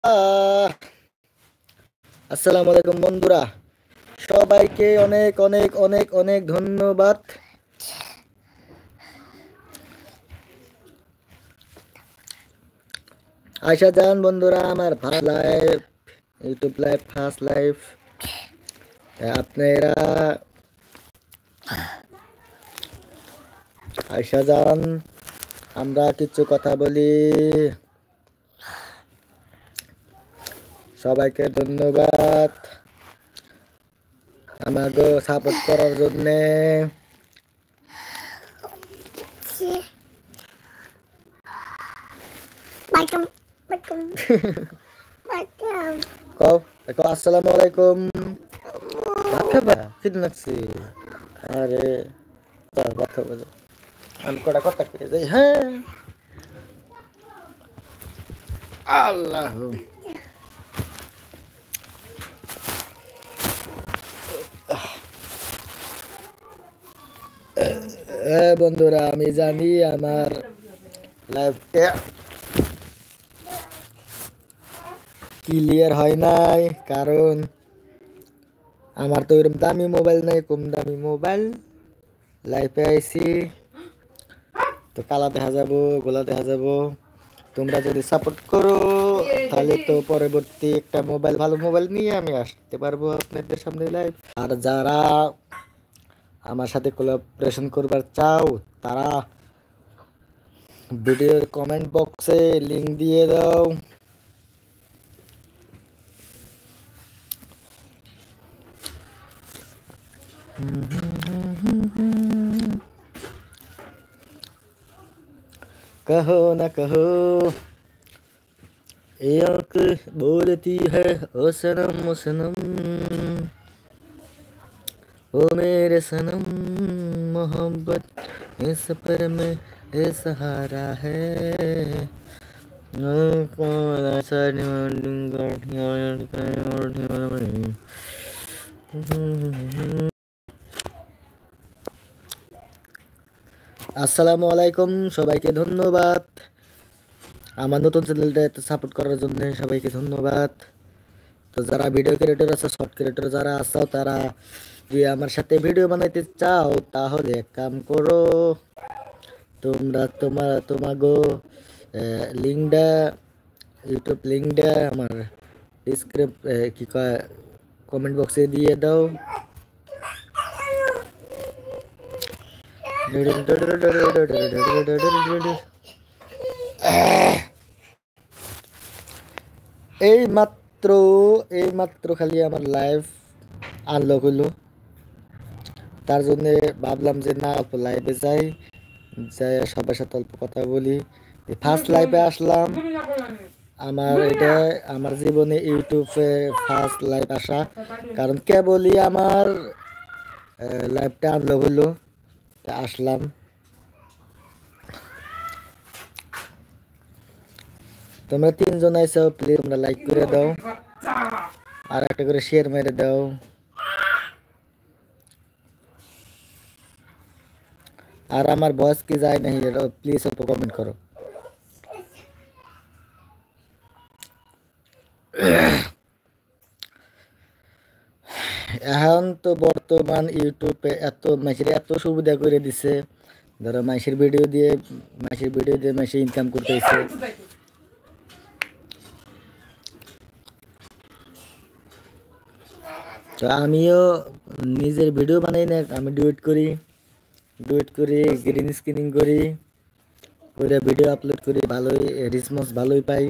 আসসালামু আলাইকুম বন্ধুরা, সবাইকে অনেক অনেক অনেক অনেক ধন্যবাদ। আয়সা যান বন্ধুরা, আমার first live, YouTube live, first live. আপনারা আয়সা যান, আমরা কিছু কথা বলি। সবাইকে ধন্যবাদ আমাকে সাপোর্ট করার জন্যে। আসসালামু আলাইকুম। ভাত খাবা? খিদে লাগছে। আরে ভাত খাবো, আমি কটা কথা কয়ে যাই। হ্যাঁ, আল্লাহ বন্ধুরা, আমি জানি আমার লাইফটা ক্লিয়ার হয় নাই, কারণ আমার তো এরকম দামি মোবাইল নাই, কম দামি মোবাইল। লাইফে আইসি তো কালা দেখা যাবো, গোলা দেখা যাবো। তোমরা যদি সাপোর্ট করো তাহলে তো পরবর্তী একটা মোবাইল, ভালো মোবাইল নিয়ে আমি আসতে পারবো আপনাদের সামনে লাইভ। আর যারা আমার সাথে কোলাবোরেশন করবার চাও, তারা ভিডিওর কমেন্ট বক্সে লিংক দিয়ে দাও। कहो न कहो ये आँख बोलती है ओ सनम ओ सनम, ओ मेरे सनम, मोहब्बत इस सफर में ये सहारा है। আসসালামু আলাইকুম, সবাইকে ধন্যবাদ আমার নতুন চ্যানেলটা এত সাপোর্ট করার জন্য। সবাইকে ধন্যবাদ। তো যারা ভিডিও ক্রিয়েটর আছে, শর্ট ক্রিয়েটর যারা আছো, তারা যদি আমার সাথে ভিডিও বানাইতে চাও তাহলে এক কাম করো, তোমরা তোমাগো লিঙ্কটা, ইউটিউব লিঙ্কটা আমার কি কয় কমেন্ট বক্সে দিয়ে দাও। এই মাত্র খালি আমার লাইভ আনলক হইলো, তার জন্য ভাবলাম যে না, অল্প লাইভে যাই, সবার সাথে অল্প কথা বলি। ফার্স্ট লাইভে আসলাম, এটা আমার জীবনে ইউটিউবে ফার্স্ট লাইভ আসা, কারণ কেবলই আমার লাইভটা আনলক হইলো, আসলাম। তোমরা 3 জন আইছো, প্লিজ তোমরা লাইক করে দাও আর একটা করে শেয়ার মেরে দাও। আর আমার ভয়েস কি যায় নাই, প্লিজ অল্প কমেন্ট করো। এখন তো বর্তমান ইউটিউবে এত সুবিধা করে দিছে, ধরো মাইশের ভিডিও দিয়ে মাইশে ইনকাম করতেছে। তো আমিও নিজের ভিডিও বানাই না, আমি ডুয়েট করি, গ্রিন স্ক্রিনিং করি, করে ভিডিও আপলোড করি, ভালোই রেসপন্স ভালোই পাই,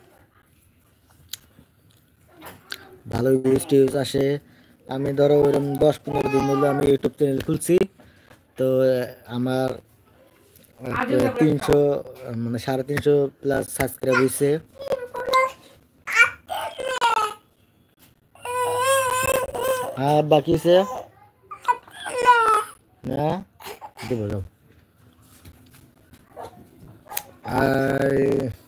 ভালোই ভিউজ আসে। আমি ধরো ওরকম 10-15 দিন হলো আমি ইউটিউব চ্যানেল খুলছি, তো আমার 300 মানে 350 প্লাস সাবস্ক্রাইব হয়েছে। আর বাকি আছে না, দেবো যাও। আর